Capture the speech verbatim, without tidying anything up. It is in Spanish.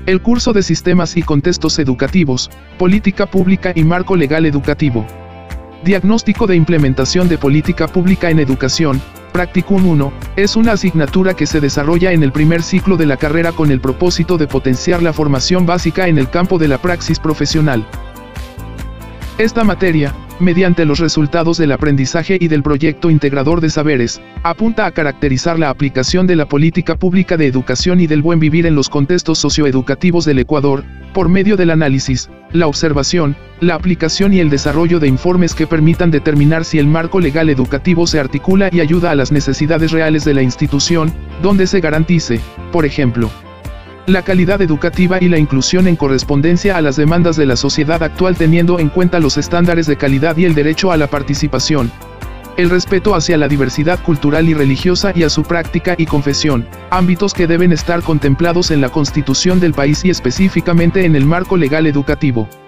El curso de Sistemas y Contextos Educativos, Política Pública y Marco Legal Educativo. Diagnóstico de Implementación de Política Pública en Educación, Practicum uno, es una asignatura que se desarrolla en el primer ciclo de la carrera con el propósito de potenciar la formación básica en el campo de la praxis profesional. Esta materia, mediante los resultados del aprendizaje y del proyecto integrador de saberes, apunta a caracterizar la aplicación de la política pública de educación y del buen vivir en los contextos socioeducativos del Ecuador, por medio del análisis, la observación, la aplicación y el desarrollo de informes que permitan determinar si el marco legal educativo se articula y ayuda a las necesidades reales de la institución, donde se garantice, por ejemplo, la calidad educativa y la inclusión en correspondencia a las demandas de la sociedad actual teniendo en cuenta los estándares de calidad y el derecho a la participación, el respeto hacia la diversidad cultural y religiosa y a su práctica y confesión, ámbitos que deben estar contemplados en la Constitución del país y específicamente en el marco legal educativo.